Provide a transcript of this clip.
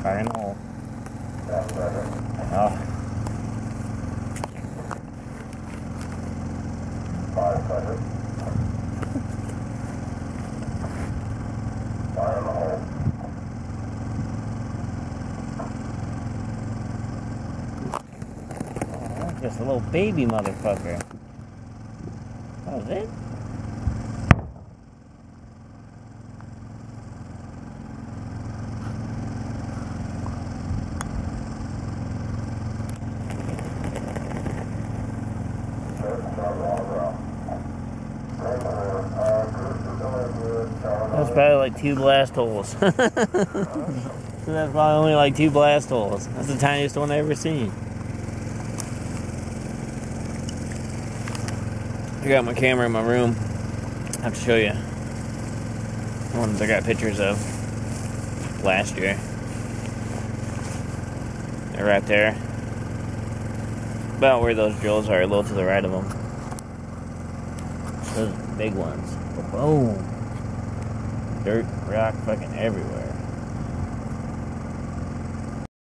Fire in the hole. Oh. 5 seconds. Fire in the hole. Oh, just a little baby motherfucker. That was it? That's probably like 2 blast holes. So that's probably only like 2 blast holes. That's the tiniest one I've ever seen. I got my camera in my room. I have to show you. The ones I got pictures of last year. They're right there. About where those drills are, a little to the right of them. Those big ones. Boom. Dirt, rock, fucking everywhere.